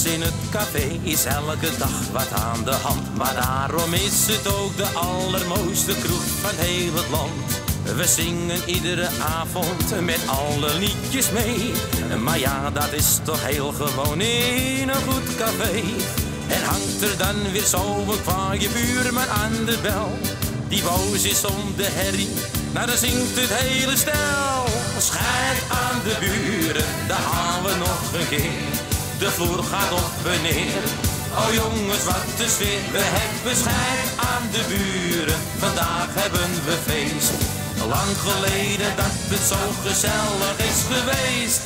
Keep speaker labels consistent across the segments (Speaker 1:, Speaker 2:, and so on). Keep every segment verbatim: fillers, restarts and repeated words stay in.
Speaker 1: in het café is elke dag wat aan de hand. Maar daarom is het ook de allermooiste kroeg van heel het land. We zingen iedere avond met alle liedjes mee. Maar ja, dat is toch heel gewoon in een goed café. En hangt er dan weer zo een kwaaie buurman aan de bel, die boos is om de herrie, nou dan zingt het hele stel. Schijt aan de buren, daar gaan we nog een keer. De vloer gaat op en neer. Oh jongens, wat een sfeer. We hebben schijt aan de buren, vandaag hebben we feest. Lang geleden dat het zo gezellig is geweest.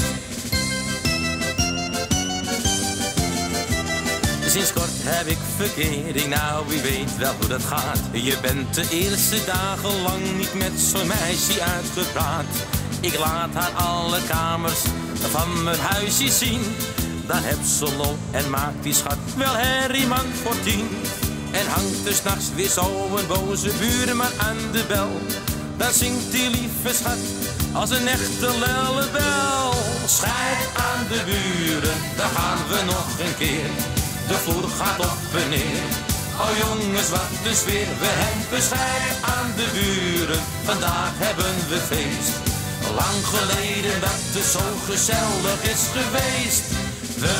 Speaker 1: Sinds kort heb ik verkering, nou wie weet wel hoe dat gaat. Je bent de eerste dagen lang niet met zo'n meisje uitgepraat. Ik laat haar alle kamers van mijn huisje zien. Dan heb ze lol en maakt die schat wel herrie man voor tien. En hangt er s'nachts weer zo een boze buurman aan de bel. Dan zingt die lieve schat als een echte lellebel. Schijt aan de buren, daar gaan we nog een keer. De vloer gaat op en neer. Oh jongens, wat een sfeer. We hebben schijt aan de buren, vandaag hebben we feest. Lang geleden dat het zo gezellig is geweest. We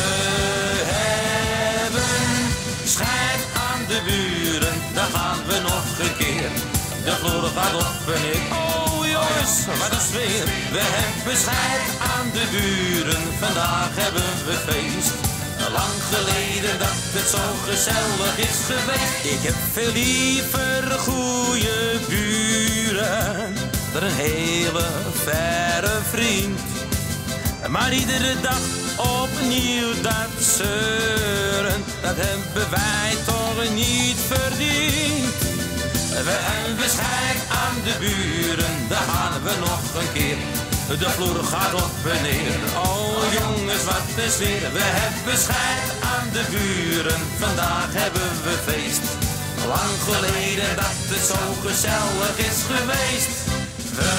Speaker 1: hebben schijt aan de buren, daar gaan we nog een keer. De vloer gaat op en neer. Oh jongens, wat een sfeer. We hebben schijt aan de buren, vandaag hebben we feest. Lang geleden dat het zo gezellig is geweest. Ik heb veel liever goede buren dan een hele verre vriend. Maar iedere dag opnieuw dat zeuren, dat hebben wij toch niet verdiend. We hebben schijt aan de buren, daar gaan we nog een keer. De vloer gaat op en neer. Oh jongens, wat een sfeer. We hebben schijt aan de buren, vandaag hebben we feest. Lang geleden dat het zo gezellig is geweest. We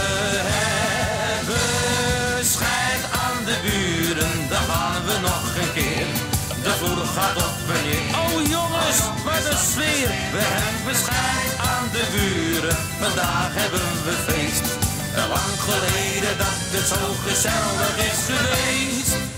Speaker 1: hebben schijt aan de buren, daar gaan we nog een keer. De vloer gaat op en neer. Oh jongens, wat een sfeer. We hebben schijt aan de buren, vandaag hebben we feest. Lang geleden dat het zo gezellig is geweest.